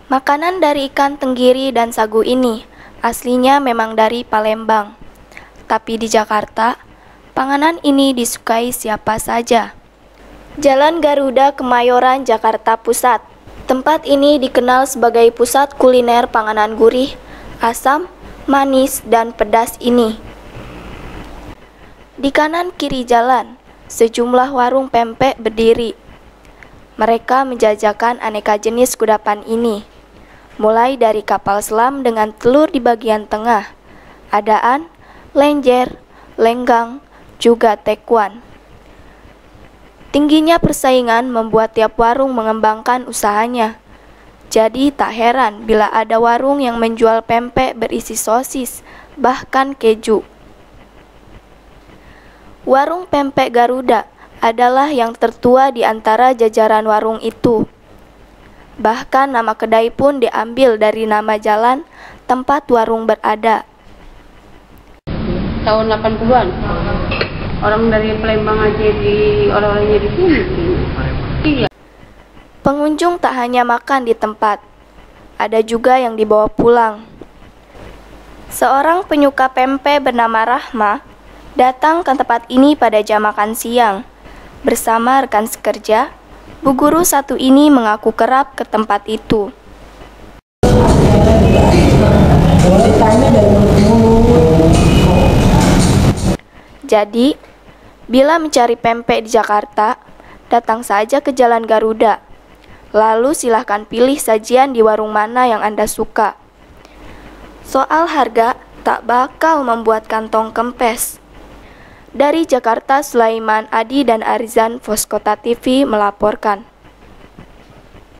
Makanan dari ikan tenggiri dan sagu ini aslinya memang dari Palembang. Tapi di Jakarta, panganan ini disukai siapa saja. Jalan Garuda Kemayoran, Jakarta Pusat. Tempat ini dikenal sebagai pusat kuliner panganan gurih, asam, manis, dan pedas ini. Di kanan kiri jalan, sejumlah warung pempek berdiri. Mereka menjajakan aneka jenis kudapan ini, mulai dari kapal selam dengan telur di bagian tengah, adaan, lenjer, lenggang, juga tekwan. Tingginya persaingan membuat tiap warung mengembangkan usahanya. Jadi tak heran bila ada warung yang menjual pempek berisi sosis, bahkan keju. Warung pempek Garuda adalah yang tertua di antara jajaran warung itu. Bahkan nama kedai pun diambil dari nama jalan tempat warung berada. Tahun 80-an. Orang dari Palembang aja orang-orangnya di sini. Iya. Pengunjung tak hanya makan di tempat, ada juga yang dibawa pulang. Seorang penyuka pempek bernama Rahma datang ke tempat ini pada jam makan siang. Bersama rekan sekerja, Bu Guru satu ini mengaku kerap ke tempat itu. Jadi, bila mencari pempek di Jakarta, datang saja ke Jalan Garuda. Lalu silahkan pilih sajian di warung mana yang Anda suka. Soal harga, tak bakal membuat kantong kempes. Dari Jakarta, Sulaiman Adi dan Arizan, Voskota TV melaporkan.